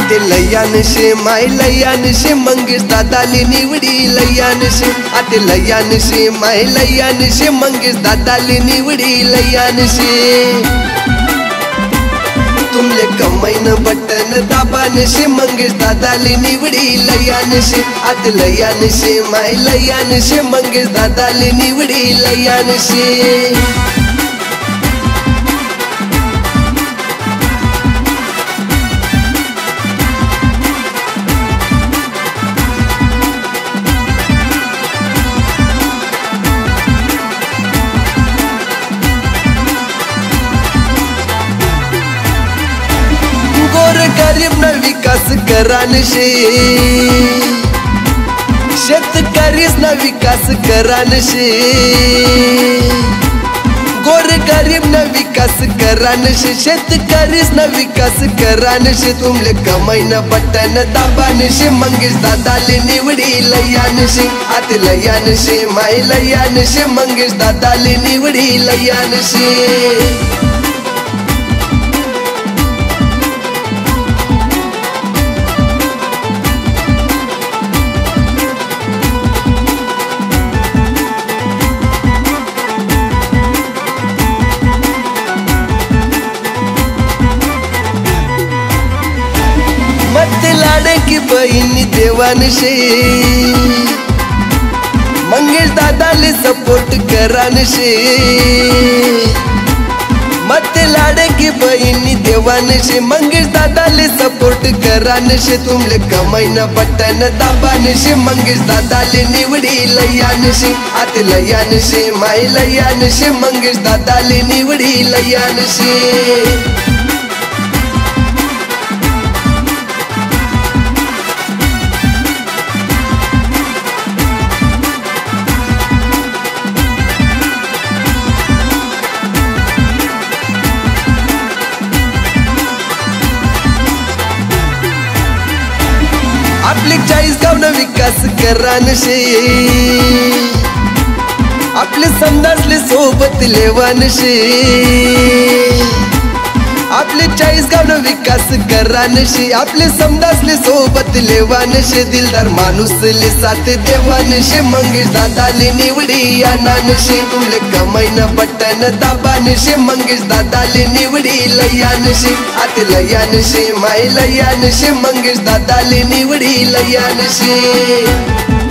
आते लयानशे माय लयानशे मंगेश दादाली निवडी लयानशे आते लयानशे माय लयानशे मंगेश दादाली निवडी लयानशे तुमले कमाईन बटन दाबानशे मंगेश दादाली निवडी लयानशे आते लयानशे माय लयानशे मंगेश दादाली निवडी लयानशे गरीब न विकास करानशे शेतकरीस न विकास करानशे गोर गरीब न विकास करानशे शेतकरीस न विकास करानशे तुमले कमाईन बटन दाबानशे मंगेश दादाले निवडी लयानशे आते लयानशे माय लयानशे मंगेश दादाले निवडी लयानशे मत लाडे की बहिणी देवानशे मंगेश दादाले सपोर्ट करानशे मत लाडे की बहिणी देवानशे मंगेश दादाले सपोर्ट करानशे तुमले कमाईन बटन दाबानशे मंगेश दादाले निवडी लयानशे आते लयानशे माय लयानशे मंगेश दादाले निवडी लयानशे आपले 40 गावना विकास करानशे आपले समदासले सोबत लेवानशे आपले 40 गावना विकास करानशे आपले समदासले सोबत लेवानशे दिलदार माणूसले साथ देवानशे मंगेश दादाले निवडी आनानशे तुमले कमाईन बटन दाबानशे मंगेश दादाले निवडी लयानशे आते लयानशे माय लयानशे मंगेश दादाले निवडी लयानशे